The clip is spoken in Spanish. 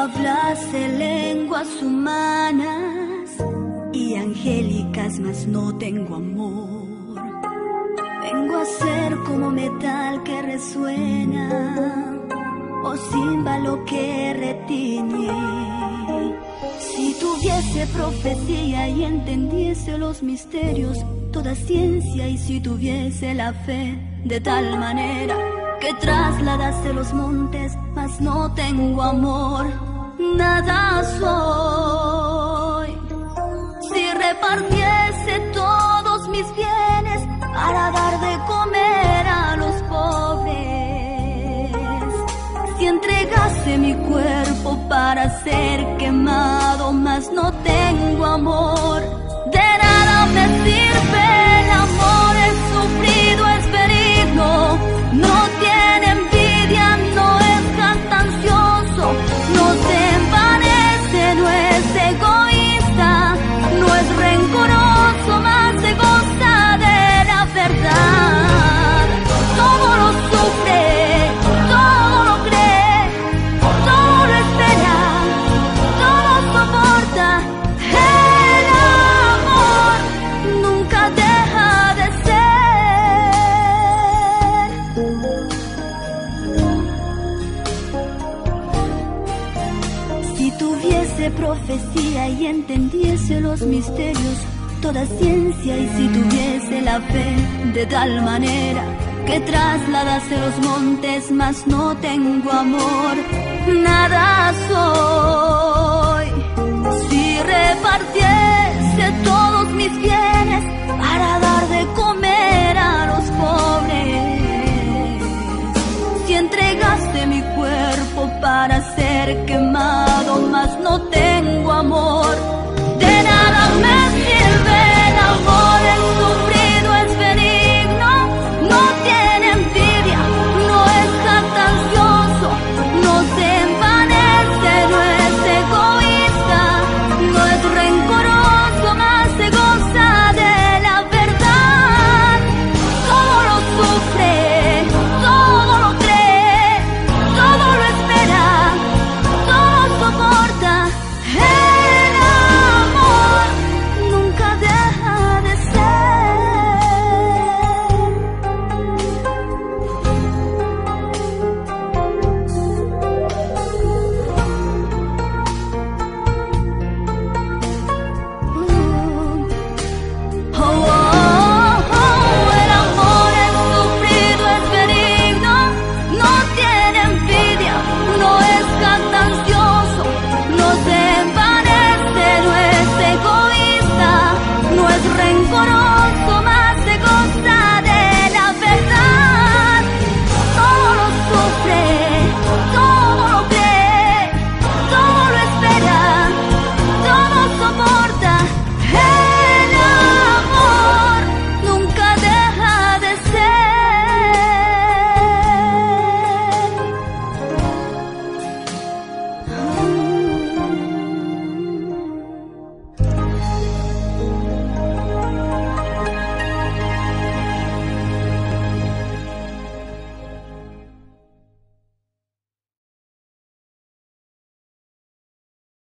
hablase lenguas humanas y angélicas, mas no tengo amor. Vengo a ser como metal que resuena o címbalo que retiñe. Si tuviese profecía y entendiese los misterios, toda ciencia, y si tuviese la fe de tal manera que trasladase los montes, mas no tengo amor, nada soy. Si repartiese todos mis bienes para dar de comer a los pobres, si entregase mi cuerpo para ser quemado, mas no tengo amor, de nada me sirve el amor. Es sufrido, es benigno, no tiene envidia, no es jactancioso, no se envanece, no es egoísta, no es rencoroso, mas se goza de la verdad. Todo lo sufre, todo lo cree, todo lo espera, todo soporta. El amor nunca deja de ser. Si tuviese profecía y entendiese los misterios, toda ciencia, y si tuviese la fe de tal manera que trasladase los montes, mas no tengo amor, nada soy. Si repartiese